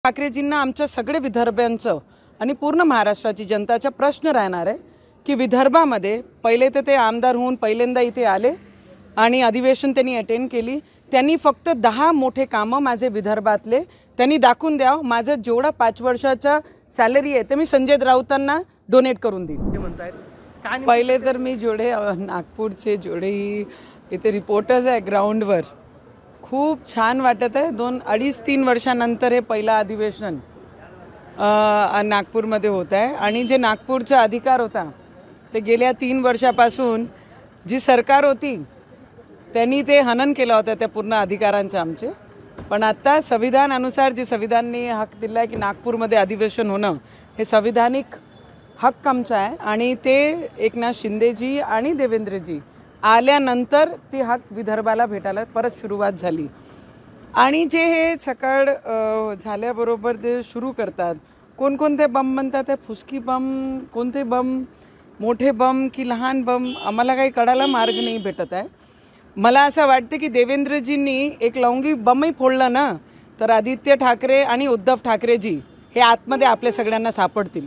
ठाकरेजींना आमच्या सगळे विदर्भांचं आणि पूर्ण महाराष्ट्राची जनताचा प्रश्न राहणार आहे की विदर्भामध्ये पहिले तर ते आमदार होऊन पहिल्यांदा इथे आले आणि अधिवेशन त्यांनी अटेंड केली। त्यांनी फक्त 10 मोठे कामं माझे विदर्भातले त्यांनी दाखवून द्यावं। माझं जेवढा 5 वर्षाचा सॅलरी आहे ते मी संजय राऊतांना डोनेट करून देईन। पहिले तर मी जेवढे नागपूरचे जेवढे इथे रिपोर्टर्स आहे ग्राउंडवर खूप छान वाटत आहे। 2-2.5-3 वर्षानंतर हे पहिला अधिवेशन नागपूरमध्ये होत आहे आणि जे नागपूरचा अधिकार होता ते गेल्या 3 वर्षापासून जी सरकार होती त्यांनी ते हनन केलं होतं त्या पूर्ण अधिकारांचं आमचे। पण आता संविधानानुसार जे संविधानाने हक दिला आहे की नागपूरमध्ये अधिवेशन होणं हे संविधानिक हक्क आमचा आहे आणि ते एकनाथ शिंदेजी आणि देवेंद्रजी आल्यानंतर ती हक विदर्भाला भेटायला परत सुरुवात झाली। आणि जे हे सकाळ झाल्याबरोबर ते सुरू करतात कोणकोणते बम म्हणतात ते फुसकी बम कोणते बम मोठे बम की लहान बम आम्हाला काही कळायला मार्ग नाही भेटत आहे। मला असं वाटतं की देवेंद्रजींनी एक लवंगी बमही फोडलं ना तर आदित्य ठाकरे आणि उद्धव ठाकरेजी हे आतमध्ये आपल्या सगळ्यांना सापडतील।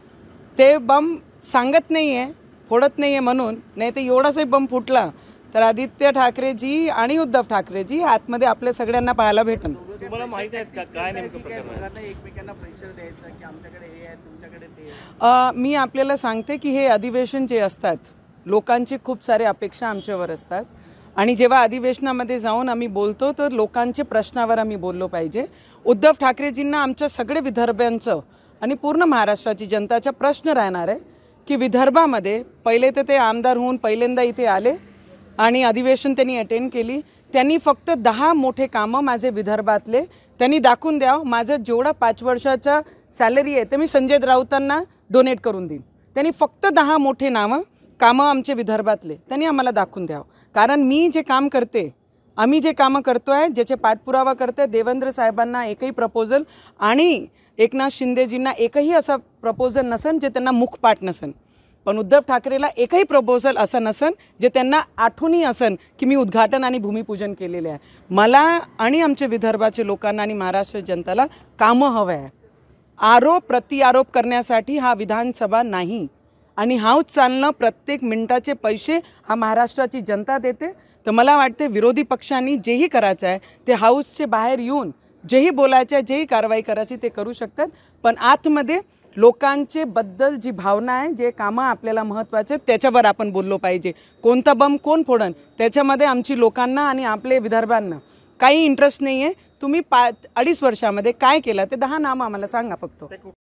ते बम सांगत नाही आहे फोडत नाही आहे म्हणून, नाही तर एवढासाही बम फुटला तर आदित्य ठाकरेजी आणि उद्धव ठाकरेजी आतमध्ये आपल्या सगळ्यांना पाहायला भेटन। तुम्हाला माहिती आहे का काय नेमकं प्रकरण आहे? एकमेकांना प्रेशर द्यायचं की आमच्याकडे हे आहे तुमच्याकडे ते आहे? मी आपल्याला सांगते की हे अधिवेशन जे असतात लोकांची खूप सारे अपेक्षा आमच्यावर असतात आणि जेव्हा अधिवेशनामध्ये जाऊन आम्ही बोलतो तर लोकांचे प्रश्नावर आम्ही बोललो पाहिजे। उद्धव ठाकरेजींना आमच्या सगळे विदर्भांचं आणि पूर्ण महाराष्ट्राची जनताचा प्रश्न राहणार आहे की विदर्भामध्ये पहिले तर ते आमदार होऊन पहिल्यांदा इथे आले आणि अधिवेशन त्यांनी अटेंड केली। त्यांनी फक्त 10 मोठे कामं माझे विदर्भातले त्यांनी दाखवून द्यावं। माझं जेवढा 5 वर्षाचा सॅलरी आहे ते मी संजय राऊतांना डोनेट करून देईन। त्यांनी फक्त 10 मोठे कामं आमचे विदर्भातले त्यांनी आम्हाला दाखवून द्यावं। कारण मी जे काम करते आम्ही जे कामं करतोय ज्याचे पाठपुरावा करते देवेंद्र साहेबांना एकही प्रपोजल आणि एकनाथ शिंदेजींना एकही असा प्रपोजल नसन जे त्यांना मुखपाठ नसन, पण उद्धव ठाकरेला एकही प्रपोजल असं नसन जे त्यांना आठवणी असन की मी उद्घाटन आणि भूमिपूजन केलेले आहे। मला आणि आमच्या विदर्भाच्या लोकांना आणि महाराष्ट्र जनतेला कामं हवं आहे। आरोप प्रत्यारोप करण्यासाठी हा विधानसभा नाही आणि हाऊस चालणं प्रत्येक मिनिटाचे पैसे हा महाराष्ट्राची जनता देते। तर मला वाटते विरोधी पक्षांनी जेही करायचं आहे ते हाऊसचे बाहेर येऊन जेही बोलायचं आहे जेही कारवाई करायची ते करू शकतात, पण आतमध्ये लोकांचे बद्दल जी भावना आहे जे कामं आपल्याला महत्त्वाचे त्याच्यावर आपण बोललो पाहिजे। कोणता बम कोण फोडन त्याच्यामध्ये आमची लोकांना आणि आपले विदर्भांना काही इंटरेस्ट नाही आहे। तुम्ही 2.5 वर्षामध्ये काय केलं ते 10 नामं आम्हाला सांगा फक्त।